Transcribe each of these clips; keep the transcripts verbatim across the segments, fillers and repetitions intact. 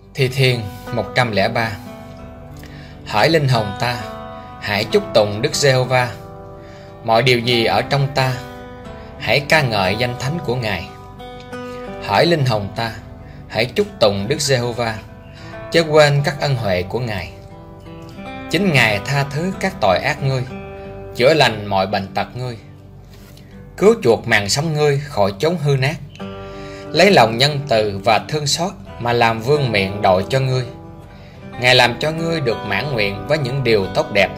Thi Thiên một trăm lẻ ba. Hỡi linh hồn ta, hãy chúc tụng Đức Giê-hô-va. Mọi điều gì ở trong ta, hãy ca ngợi danh thánh của Ngài. Hỡi linh hồn ta, hãy chúc tụng Đức Giê-hô-va, chớ quên các ân huệ của Ngài. Chính Ngài tha thứ các tội ác ngươi, chữa lành mọi bệnh tật ngươi, cứu chuộc mạng sống ngươi khỏi chốn hư nát, lấy lòng nhân từ và thương xót mà làm vương miện đội cho ngươi. Ngài làm cho ngươi được mãn nguyện với những điều tốt đẹp,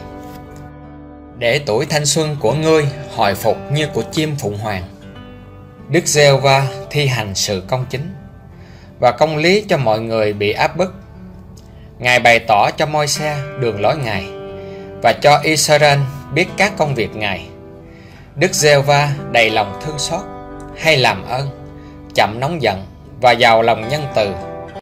để tuổi thanh xuân của ngươi hồi phục như của chim phụng hoàng. Đức Giê-hô-va thi hành sự công chính và công lý cho mọi người bị áp bức. Ngài bày tỏ cho Môi-se đường lối Ngài và cho Israel biết các công việc Ngài. Đức Giê-hô-va đầy lòng thương xót, hay làm ơn, chậm nóng giận và giàu lòng nhân từ.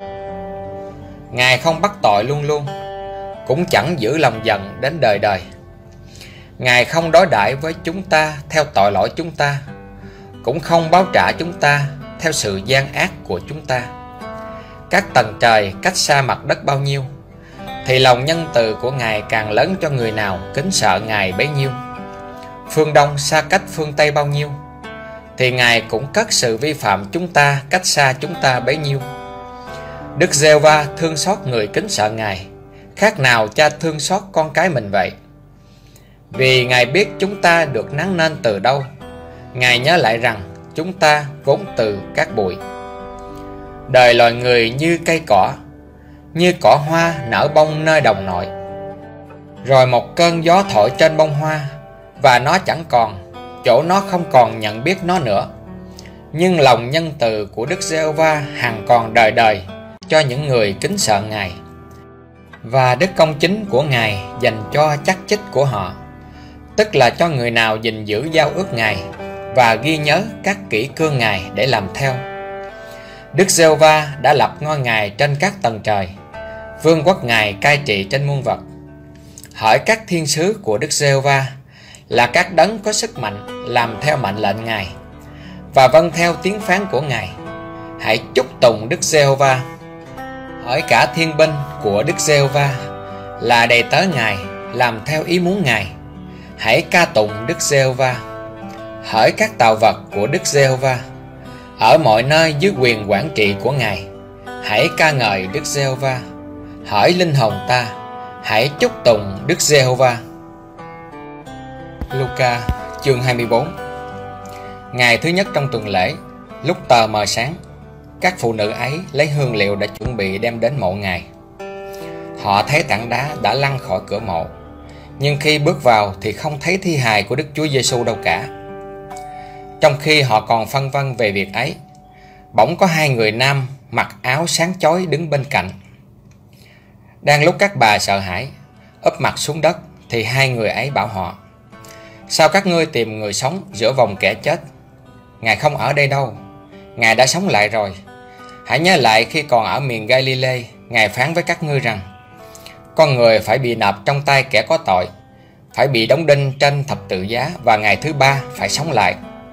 Ngài không bắt tội luôn luôn, cũng chẳng giữ lòng giận đến đời đời. Ngài không đối đãi với chúng ta theo tội lỗi chúng ta, cũng không báo trả chúng ta theo sự gian ác của chúng ta. Các tầng trời cách xa mặt đất bao nhiêu, thì lòng nhân từ của Ngài càng lớn cho người nào kính sợ Ngài bấy nhiêu. Phương Đông xa cách phương Tây bao nhiêu, thì Ngài cũng cất sự vi phạm chúng ta cách xa chúng ta bấy nhiêu. Đức Giê-hô-va thương xót người kính sợ Ngài, khác nào cha thương xót con cái mình vậy. Vì Ngài biết chúng ta được nắng nên từ đâu, Ngài nhớ lại rằng chúng ta vốn từ cát bụi. Đời loài người như cây cỏ, như cỏ hoa nở bông nơi đồng nội. Rồi một cơn gió thổi trên bông hoa, và nó chẳng còn, chỗ nó không còn nhận biết nó nữa. Nhưng lòng nhân từ của Đức Giê-hô-va hằng còn đời đời cho những người kính sợ Ngài, và đức công chính của Ngài dành cho chắc chích của họ, tức là cho người nào gìn giữ giao ước Ngài và ghi nhớ các kỷ cương Ngài để làm theo. Đức Giê-hô-va đã lập ngôi Ngài trên các tầng trời, vương quốc Ngài cai trị trên muôn vật. Hỡi các thiên sứ của Đức Giê-hô-va, là các đấng có sức mạnh làm theo mệnh lệnh Ngài và vâng theo tiếng phán của Ngài, hãy chúc tụng Đức Giê-hô-va. Hỡi cả thiên binh của Đức Giê-hô-va, là đầy tớ Ngài làm theo ý muốn Ngài, hãy ca tụng Đức Giê-hô-va. Hỡi các tạo vật của Đức Giê-hô-va, ở mọi nơi dưới quyền quản trị của Ngài, hãy ca ngợi Đức Giê-hô-va. Hỡi linh hồn ta, hãy chúc tụng Đức Giê-hô-va. Luca chương hai mươi bốn. Ngày thứ nhất trong tuần lễ, lúc tờ mờ sáng, các phụ nữ ấy lấy hương liệu đã chuẩn bị đem đến mộ Ngài. Họ thấy tảng đá đã lăn khỏi cửa mộ, nhưng khi bước vào thì không thấy thi hài của Đức Chúa Giêsu đâu cả. Trong khi họ còn phân vân về việc ấy, bỗng có hai người nam mặc áo sáng chói đứng bên cạnh. Đang lúc các bà sợ hãi, úp mặt xuống đất, thì hai người ấy bảo họ: sao các ngươi tìm người sống giữa vòng kẻ chết? Ngài không ở đây đâu, Ngài đã sống lại rồi. Hãy nhớ lại khi còn ở miền Galilee, Ngài phán với các ngươi rằng con người phải bị nộp trong tay kẻ có tội, phải bị đóng đinh trên thập tự giá, và ngày thứ ba phải sống lại.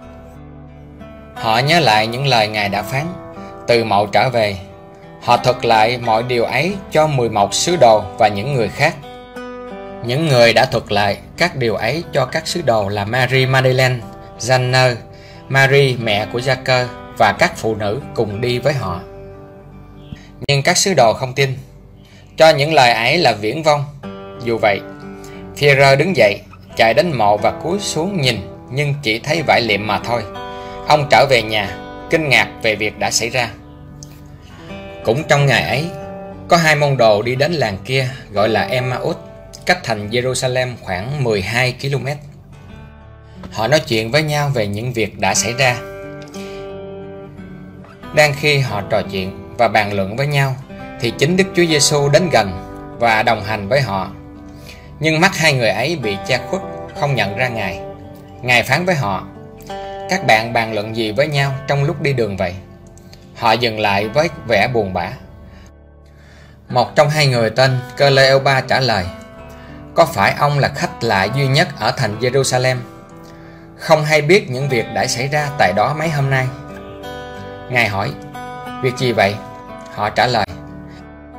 Họ nhớ lại những lời Ngài đã phán, từ mộ trở về. Họ thuật lại mọi điều ấy cho mười một sứ đồ và những người khác. Những người đã thuật lại các điều ấy cho các sứ đồ là Mary Magdalene, Gianna, Mary mẹ của Gia-cơ và các phụ nữ cùng đi với họ. Nhưng các sứ đồ không tin, cho những lời ấy là viển vông. Dù vậy, Phi-e-rơ đứng dậy, chạy đến mộ và cúi xuống nhìn, nhưng chỉ thấy vải liệm mà thôi. Ông trở về nhà, kinh ngạc về việc đã xảy ra. Cũng trong ngày ấy, có hai môn đồ đi đến làng kia gọi là Emma-út, cách thành Jerusalem khoảng mười hai ki lô mét. Họ nói chuyện với nhau về những việc đã xảy ra. Đang khi họ trò chuyện và bàn luận với nhau, thì chính Đức Chúa Giêsu đến gần và đồng hành với họ. Nhưng mắt hai người ấy bị che khuất, không nhận ra Ngài. Ngài phán với họ: các bạn bàn luận gì với nhau trong lúc đi đường vậy? Họ dừng lại với vẻ buồn bã. Một trong hai người tên Cleopa trả lời: có phải ông là khách lạ duy nhất ở thành Jerusalem, không hay biết những việc đã xảy ra tại đó mấy hôm nay? Ngài hỏi: việc gì vậy? Họ trả lời: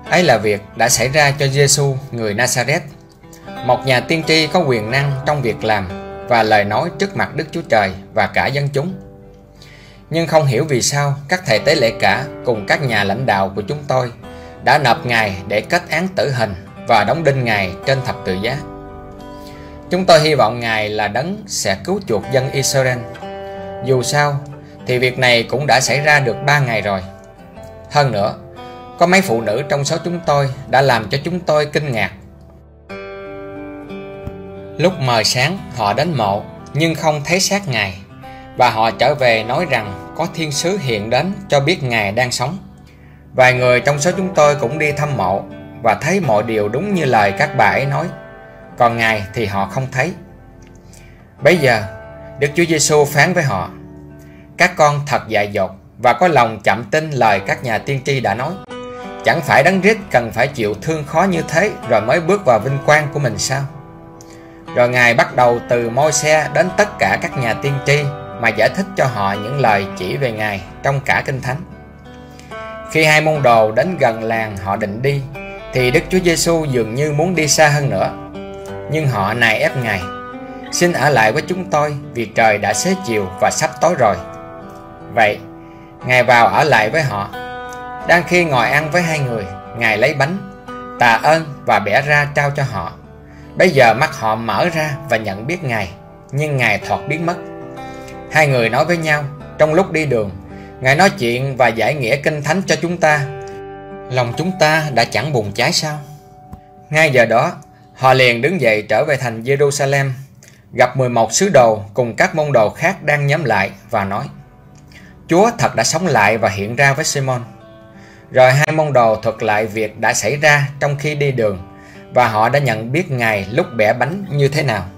Ấy là việc đã xảy ra cho Giêsu người Nazareth, một nhà tiên tri có quyền năng trong việc làm và lời nói trước mặt Đức Chúa Trời và cả dân chúng. Nhưng không hiểu vì sao các thầy tế lễ cả cùng các nhà lãnh đạo của chúng tôi đã nộp Ngài để kết án tử hình và đóng đinh Ngài trên thập tự giá. Chúng tôi hy vọng Ngài là đấng sẽ cứu chuộc dân Israel. Dù sao thì việc này cũng đã xảy ra được ba ngày rồi. Hơn nữa, có mấy phụ nữ trong số chúng tôi đã làm cho chúng tôi kinh ngạc. Lúc mờ sáng họ đến mộ nhưng không thấy xác Ngài, và họ trở về nói rằng có thiên sứ hiện đến cho biết Ngài đang sống. Vài người trong số chúng tôi cũng đi thăm mộ và thấy mọi điều đúng như lời các bà ấy nói, còn Ngài thì họ không thấy. Bây giờ Đức Chúa Giêsu phán với họ: các con thật dại dột và có lòng chậm tin lời các nhà tiên tri đã nói. Chẳng phải Đấng Christ cần phải chịu thương khó như thế rồi mới bước vào vinh quang của mình sao? Rồi Ngài bắt đầu từ Môi-se đến tất cả các nhà tiên tri mà giải thích cho họ những lời chỉ về Ngài trong cả Kinh Thánh. Khi hai môn đồ đến gần làng họ định đi, thì Đức Chúa Giêsu dường như muốn đi xa hơn nữa. Nhưng họ nài ép Ngài: xin ở lại với chúng tôi vì trời đã xế chiều và sắp tối rồi. Vậy Ngài vào ở lại với họ. Đang khi ngồi ăn với hai người, Ngài lấy bánh, tạ ơn và bẻ ra trao cho họ. Bây giờ mắt họ mở ra và nhận biết Ngài, nhưng Ngài thoạt biến mất. Hai người nói với nhau trong lúc đi đường: Ngài nói chuyện và giải nghĩa Kinh Thánh cho chúng ta, lòng chúng ta đã chẳng bùng cháy sao? Ngay giờ đó, họ liền đứng dậy trở về thành Jerusalem, gặp mười một sứ đồ cùng các môn đồ khác đang nhóm lại và nói: Chúa thật đã sống lại và hiện ra với Simon. Rồi hai môn đồ thuật lại việc đã xảy ra trong khi đi đường, và họ đã nhận biết Ngài lúc bẻ bánh như thế nào.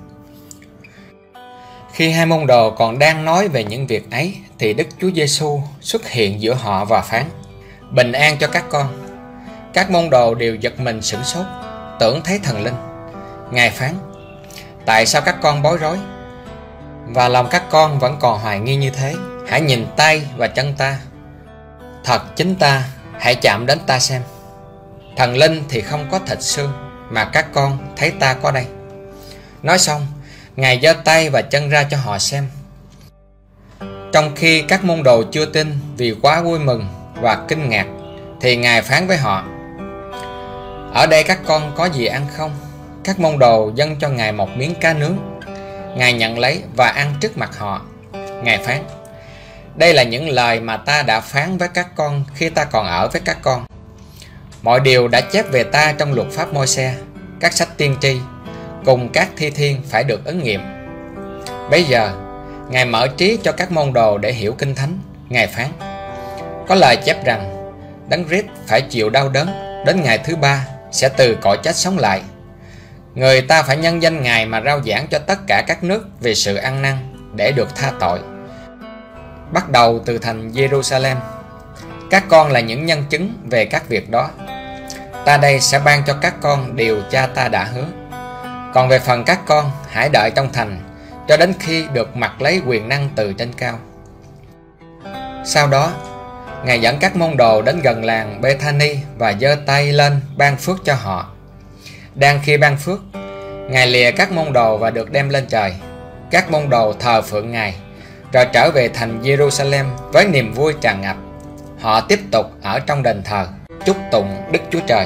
Khi hai môn đồ còn đang nói về những việc ấy, thì Đức Chúa Giêsu xuất hiện giữa họ và phán: bình an cho các con. Các môn đồ đều giật mình sửng sốt, tưởng thấy thần linh. Ngài phán: tại sao các con bối rối, và lòng các con vẫn còn hoài nghi như thế? Hãy nhìn tay và chân ta, thật chính ta, hãy chạm đến ta xem. Thần linh thì không có thịt xương, mà các con thấy ta có đây. Nói xong, Ngài giơ tay và chân ra cho họ xem. Trong khi các môn đồ chưa tin vì quá vui mừng và kinh ngạc, thì Ngài phán với họ: ở đây các con có gì ăn không? Các môn đồ dâng cho Ngài một miếng cá nướng. Ngài nhận lấy và ăn trước mặt họ. Ngài phán: đây là những lời mà ta đã phán với các con khi ta còn ở với các con. Mọi điều đã chép về ta trong luật pháp Môi-se, các sách tiên tri, cùng các thi thiên phải được ứng nghiệm. Bây giờ, Ngài mở trí cho các môn đồ để hiểu Kinh Thánh. Ngài phán: có lời chép rằng Đấng Christ phải chịu đau đớn, đến ngày thứ ba sẽ từ cõi chết sống lại. Người ta phải nhân danh Ngài mà rao giảng cho tất cả các nước về sự ăn năn để được tha tội, bắt đầu từ thành Jerusalem. Các con là những nhân chứng về các việc đó. Ta đây sẽ ban cho các con điều cha ta đã hứa. Còn về phần các con, hãy đợi trong thành cho đến khi được mặc lấy quyền năng từ trên cao. Sau đó, Ngài dẫn các môn đồ đến gần làng Bethany và giơ tay lên ban phước cho họ. Đang khi ban phước, Ngài lìa các môn đồ và được đem lên trời. Các môn đồ thờ phượng Ngài, rồi trở về thành Jerusalem với niềm vui tràn ngập. Họ tiếp tục ở trong đền thờ, chúc tụng Đức Chúa Trời.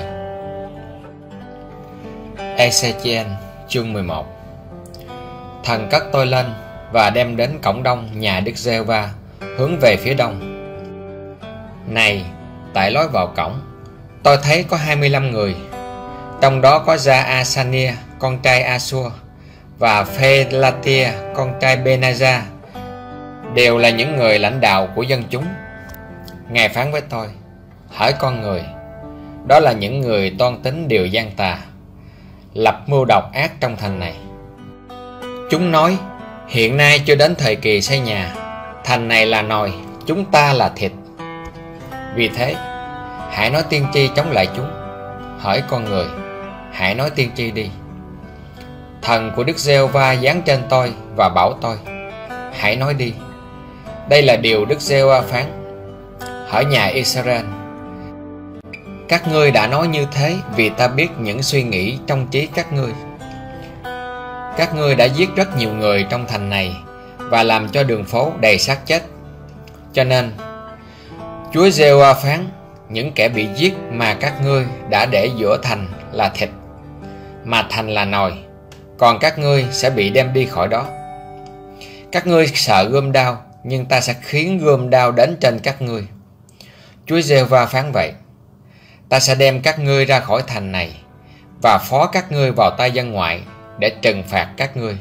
Ê-xê-chi-ên chương mười một. Thần cất tôi lên và đem đến cổng đông nhà Đức Giê-hô-va, hướng về phía đông. Này, tại lối vào cổng, tôi thấy có hai mươi lăm người. Trong đó có Gia-a-sa-nia, con trai A-xua, và Phê-la-tia, con trai Bê-na-gia, đều là những người lãnh đạo của dân chúng. Ngài phán với tôi: hỡi con người, đó là những người toan tính điều gian tà, lập mưu độc ác trong thành này. Chúng nói: hiện nay chưa đến thời kỳ xây nhà, thành này là nồi, chúng ta là thịt. Vì thế, hãy nói tiên tri chống lại chúng. Hỡi con người, hãy nói tiên tri đi. Thần của Đức Giê-hô-va giáng trên tôi và bảo tôi: hãy nói đi. Đây là điều Đức Giê-hô-va phán: hỡi nhà Israel, Các ngươi đã nói như thế vì ta biết những suy nghĩ trong trí các ngươi. Các ngươi đã giết rất nhiều người trong thành này và làm cho đường phố đầy xác chết. Cho nên Chúa Giê-hô-va phán, những kẻ bị giết mà các ngươi đã để giữa thành là thịt, mà thành là nồi, còn các ngươi sẽ bị đem đi khỏi đó. Các ngươi sợ gươm đao, nhưng ta sẽ khiến gươm đao đến trên các ngươi. Chúa Giê-hô-va phán vậy. Ta sẽ đem các ngươi ra khỏi thành này và phó các ngươi vào tay dân ngoại để trừng phạt các ngươi.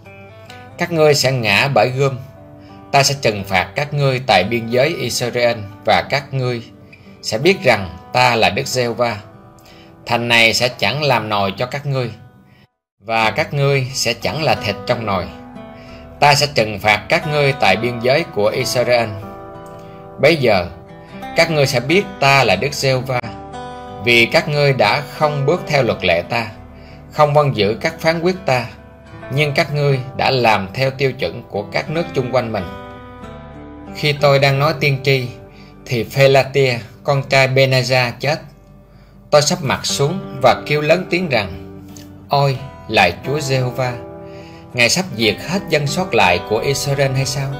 Các ngươi sẽ ngã bởi gươm. Ta sẽ trừng phạt các ngươi tại biên giới Israel, và các ngươi sẽ biết rằng ta là Đức Giê-hô-va. Thành này sẽ chẳng làm nồi cho các ngươi, và các ngươi sẽ chẳng là thịt trong nồi. Ta sẽ trừng phạt các ngươi tại biên giới của Israel. Bấy giờ các ngươi sẽ biết ta là Đức Giê-hô-va, vì các ngươi đã không bước theo luật lệ ta, không vâng giữ các phán quyết ta, nhưng các ngươi đã làm theo tiêu chuẩn của các nước chung quanh mình. Khi tôi đang nói tiên tri, thì Phê-la-tia, con trai Bê-na-gia chết. Tôi sắp mặt xuống và kêu lớn tiếng rằng: Ôi, lạy Chúa Giê-hô-va, Ngài sắp diệt hết dân sót lại của Israel hay sao?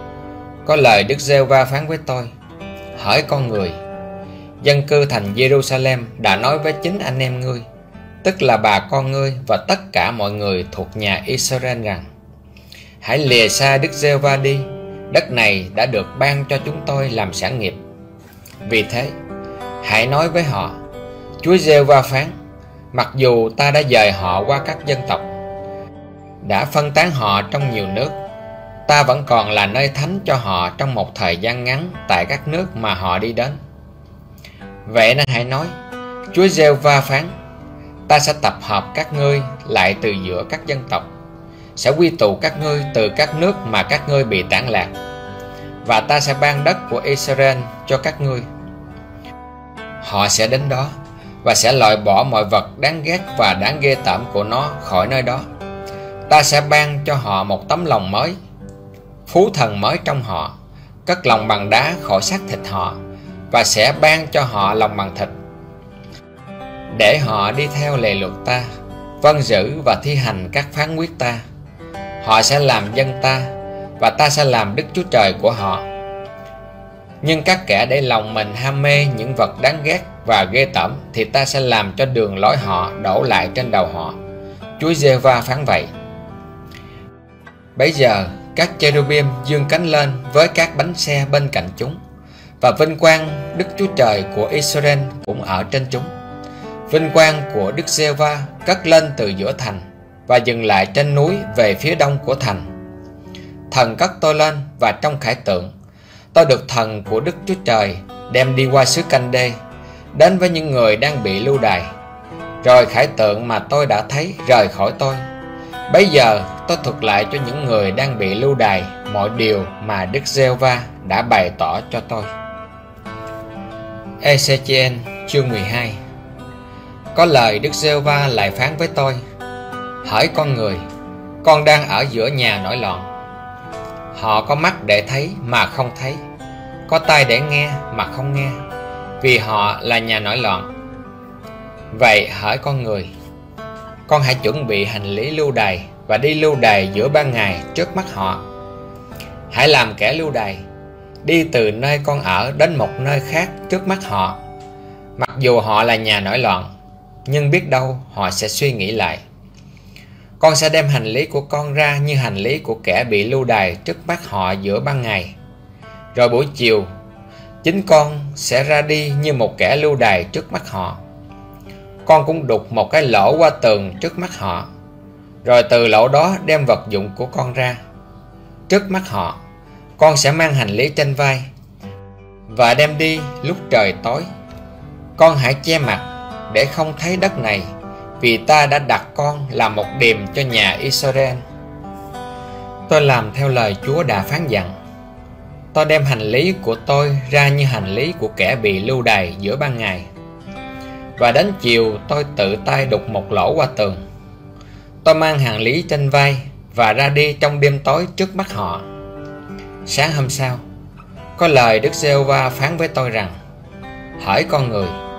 Có lời Đức Giê-hô-va phán với tôi: Hỡi con người, dân cư thành Giê-ru-sa-lem đã nói với chính anh em ngươi, tức là bà con ngươi và tất cả mọi người thuộc nhà Israel rằng: Hãy lìa xa Đức Giê-hô-va đi, đất này đã được ban cho chúng tôi làm sản nghiệp. Vì thế, hãy nói với họ: Chúa Giê-hô-va phán, mặc dù ta đã dời họ qua các dân tộc, đã phân tán họ trong nhiều nước, ta vẫn còn là nơi thánh cho họ trong một thời gian ngắn tại các nước mà họ đi đến. Vậy nên hãy nói: Chúa Giê-hô-va phán, ta sẽ tập hợp các ngươi lại từ giữa các dân tộc, sẽ quy tụ các ngươi từ các nước mà các ngươi bị tản lạc, và ta sẽ ban đất của Israel cho các ngươi. Họ sẽ đến đó và sẽ loại bỏ mọi vật đáng ghét và đáng ghê tởm của nó khỏi nơi đó. Ta sẽ ban cho họ một tấm lòng mới, phú thần mới trong họ, cất lòng bằng đá khỏi xác thịt họ, và sẽ ban cho họ lòng bằng thịt, để họ đi theo lề luật ta, vâng giữ và thi hành các phán quyết ta. Họ sẽ làm dân ta, và ta sẽ làm Đức Chúa Trời của họ. Nhưng các kẻ để lòng mình ham mê những vật đáng ghét và ghê tởm, thì ta sẽ làm cho đường lối họ đổ lại trên đầu họ. Chúa Giê-hô-va phán vậy. Bấy giờ các cherubim giương cánh lên với các bánh xe bên cạnh chúng, và vinh quang Đức Chúa Trời của Israel cũng ở trên chúng. Vinh quang của Đức Giê-hô-va cất lên từ giữa thành và dừng lại trên núi về phía đông của thành. Thần cất tôi lên, và trong khải tượng tôi được thần của Đức Chúa Trời đem đi qua xứ Canh-đê, đến với những người đang bị lưu đày. Rồi khải tượng mà tôi đã thấy rời khỏi tôi. Bấy giờ tôi thuật lại cho những người đang bị lưu đày mọi điều mà Đức Giê-hô-va đã bày tỏ cho tôi. Ê-xê-chi-ên chương mười hai. Có lời Đức Giê-hô-va lại phán với tôi: Hỡi con người, con đang ở giữa nhà nổi loạn. Họ có mắt để thấy mà không thấy, có tai để nghe mà không nghe, vì họ là nhà nổi loạn. Vậy hỡi con người, con hãy chuẩn bị hành lý lưu đày và đi lưu đày giữa ban ngày trước mắt họ. Hãy làm kẻ lưu đày, đi từ nơi con ở đến một nơi khác trước mắt họ. Mặc dù họ là nhà nổi loạn, nhưng biết đâu họ sẽ suy nghĩ lại. Con sẽ đem hành lý của con ra như hành lý của kẻ bị lưu đày trước mắt họ giữa ban ngày. Rồi buổi chiều, chính con sẽ ra đi như một kẻ lưu đày trước mắt họ. Con cũng đục một cái lỗ qua tường trước mắt họ, rồi từ lỗ đó đem vật dụng của con ra. Trước mắt họ, con sẽ mang hành lý trên vai và đem đi lúc trời tối. Con hãy che mặt để không thấy đất này, vì ta đã đặt con làm một điềm cho nhà Israel. Tôi làm theo lời Chúa đã phán dặn. Tôi đem hành lý của tôi ra như hành lý của kẻ bị lưu đày giữa ban ngày. Và đến chiều tôi tự tay đục một lỗ qua tường. Tôi mang hành lý trên vai và ra đi trong đêm tối trước mắt họ. Sáng hôm sau, có lời Đức Giê-hô-va phán với tôi rằng: Hỡi con người,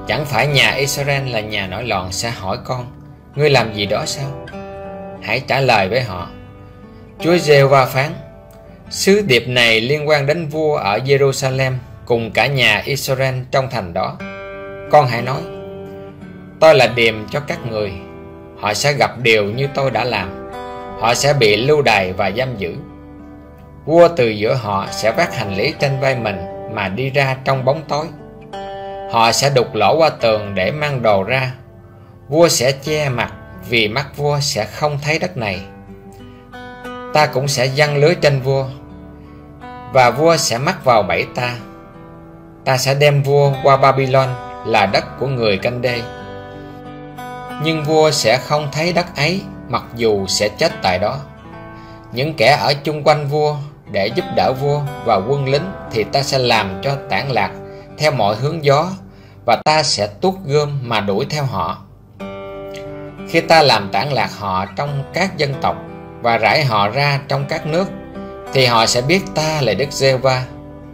Chẳng phải nhà Israel là nhà nổi loạn sẽ hỏi con: ngươi làm gì đó sao? Hãy trả lời với họ: Chúa Giê-hô-va phán, sứ điệp này liên quan đến vua ở Jerusalem cùng cả nhà Israel trong thành đó. Con hãy nói: tôi là điềm cho các người. Họ sẽ gặp điều như tôi đã làm. Họ sẽ bị lưu đày và giam giữ. Vua từ giữa họ sẽ vác hành lý trên vai mình mà đi ra trong bóng tối. Họ sẽ đục lỗ qua tường để mang đồ ra. Vua sẽ che mặt, vì mắt vua sẽ không thấy đất này. Ta cũng sẽ giăng lưới trên vua, và vua sẽ mắc vào bẫy ta. Ta sẽ đem vua qua Babylon, là đất của người Canh-đê. Nhưng vua sẽ không thấy đất ấy, mặc dù sẽ chết tại đó. Những kẻ ở chung quanh vua để giúp đỡ vua và quân lính thì ta sẽ làm cho tản lạc theo mọi hướng gió, và ta sẽ tuốt gươm mà đuổi theo họ. Khi ta làm tản lạc họ trong các dân tộc và rải họ ra trong các nước, thì họ sẽ biết ta là Đức Giê-hô-va.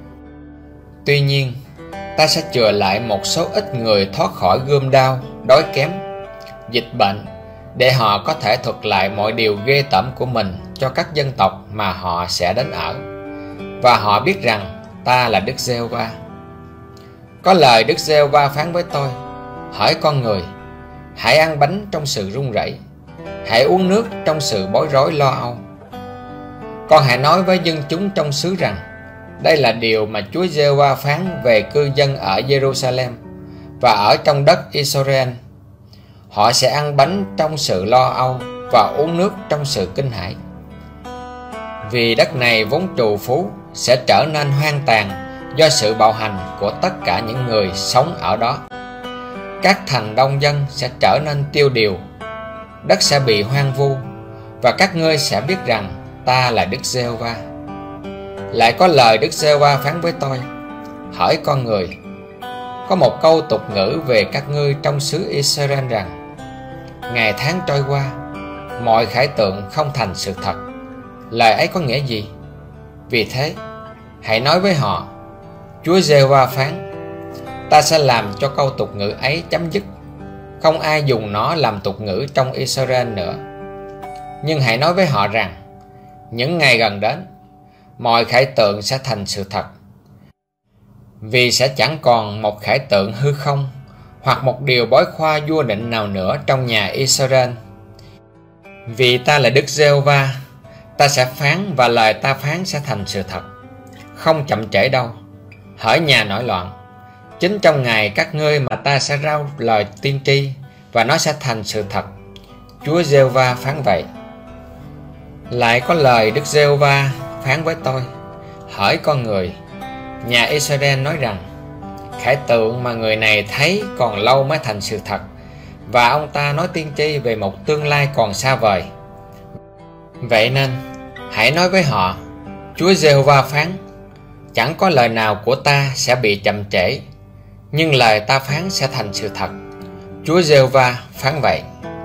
Tuy nhiên, ta sẽ chừa lại một số ít người thoát khỏi gươm đao, đói kém, dịch bệnh, để họ có thể thuật lại mọi điều ghê tởm của mình cho các dân tộc mà họ sẽ đến ở, và họ biết rằng ta là Đức Giê-hô-va. Có lời Đức Giê-hô-va phán với tôi: hỡi con người, hãy ăn bánh trong sự run rẩy, hãy uống nước trong sự bối rối lo âu. Con hãy nói với dân chúng trong xứ rằng: đây là điều mà Chúa Giê-hô-va phán về cư dân ở Jerusalem và ở trong đất Israel. Họ sẽ ăn bánh trong sự lo âu và uống nước trong sự kinh hãi. Vì đất này vốn trù phú sẽ trở nên hoang tàn do sự bạo hành của tất cả những người sống ở đó. Các thành đông dân sẽ trở nên tiêu điều, đất sẽ bị hoang vu, và các ngươi sẽ biết rằng ta là Đức Giê-hô-va. Lại có lời Đức Giê-hô-va phán với tôi: hỡi con người, có một câu tục ngữ về các ngươi trong xứ Israel rằng: ngày tháng trôi qua, mọi khải tượng không thành sự thật. Lời ấy có nghĩa gì? Vì thế, hãy nói với họ: Chúa Giê-hô-va phán, ta sẽ làm cho câu tục ngữ ấy chấm dứt. Không ai dùng nó làm tục ngữ trong Israel nữa. Nhưng hãy nói với họ rằng: những ngày gần đến, mọi khải tượng sẽ thành sự thật. Vì sẽ chẳng còn một khải tượng hư không hoặc một điều bói khoa vua định nào nữa trong nhà Israel. Vì ta là Đức Giê-hô-va, ta sẽ phán và lời ta phán sẽ thành sự thật, không chậm trễ đâu. Hỡi nhà nổi loạn, chính trong ngày các ngươi mà ta sẽ rao lời tiên tri, và nó sẽ thành sự thật. Chúa Giê-hô-va phán vậy. Lại có lời Đức Giê-hô-va phán với tôi: hỡi con người, nhà Israel nói rằng: khải tượng mà người này thấy còn lâu mới thành sự thật, và ông ta nói tiên tri về một tương lai còn xa vời. Vậy nên, hãy nói với họ: Chúa Giê-hô-va phán, chẳng có lời nào của ta sẽ bị chậm trễ, nhưng lời ta phán sẽ thành sự thật. Chúa Giê-hô-va phán vậy.